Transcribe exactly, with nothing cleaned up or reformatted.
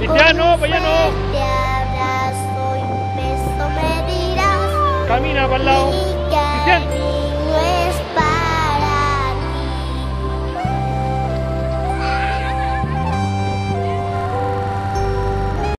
Cristiano, para allá no. Te abrazo y un beso me dirás. Camina para el lado. Mi Cristian. cariño.